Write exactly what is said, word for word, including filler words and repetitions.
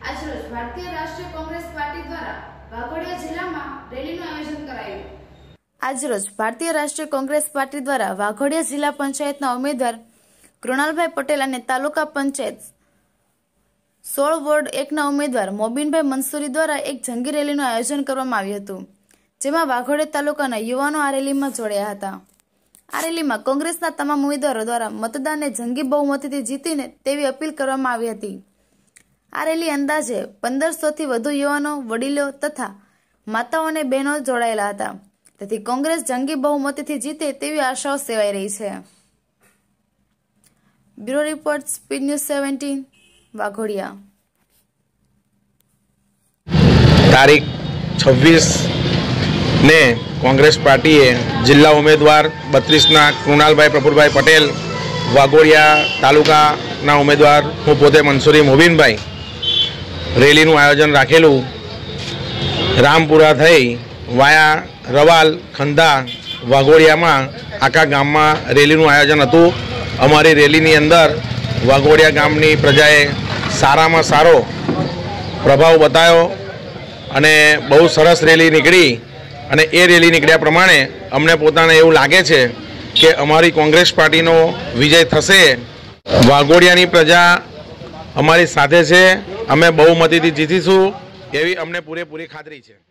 આજરોજ ભારતીય રાષ્ટ્રીય કોંગ્રેસ પાર્ટી દ્વારા વાઘોડિયા જિલ્લામાં રેલીનું આયોજન કરાયું। આજરોજ ભારતીય રાષ્ટ્રીય કોંગ્રેસ પાર્ટી દ્વારા વાઘોડિયા જિલ્લા પંચાયતના ઉમેદવાર કૃણાલભાઈ પટેલ અને તાલુકા પંચાયત સોળ વોર્ડ એકના ઉમેદવાર મોબીનભાઈ મંસૂરી દ્વારા એક જંગી રેલીનું આયોજન કરવામાં આવ્યું હતું, જેમાં વાઘોડિયા તાલુકાના યુવાનો આ રેલીમાં જોડાયા હતા। આ રેલીમાં કોંગ્રેસના તમામ ઉમેદવારો દ્વારા મતદાનને જંગી બહુમતીથી જીતીને તેવી અપીલ કરવામાં આવી હતી। આ રેલી અંદાજે પંદરસો થી વધુ યુવાનો, વડીલો તથા માતાઓ અને બહેનો જોડાયેલા હતા, તેથી કોંગ્રેસ જંગી બહુમતીથી જીતે તેવી આશાઓ સેવાઈ રહી છે। Bureau report, speed news seventeen, Waghodia. તારીખ છવ્વીસ ने कांग्रेस पार्टी जिला उम्मीदवार बत्रीसना कृणालभाई प्रफुल्लभाई पटेल, वाघोडिया तालुका उम्मीदवार हूँ पोते मंसूरी मोबीनभाई रेलीनु आयोजन राखेलू। रामपुरा थई वाया रवाल खंधा वाघोडिया में आखा गाम में रेलीनु आयोजन हतुं। अमारी रेलीनी अंदर वाघोडिया गामनी प्रजाए सारा में सारो प्रभाव बतायो अने बहु सरस रेली निकली અને એ રેલી નીકળ્યા પ્રમાણે અમને પોતાને એવું લાગે છે કે અમારી કોંગ્રેસ પાર્ટીનો વિજય થશે। વાઘોડિયાની પ્રજા અમારી સાથે છે, અમે બહુમતીથી જીતીશું એવી અમને પૂરેપૂરી ખાતરી છે।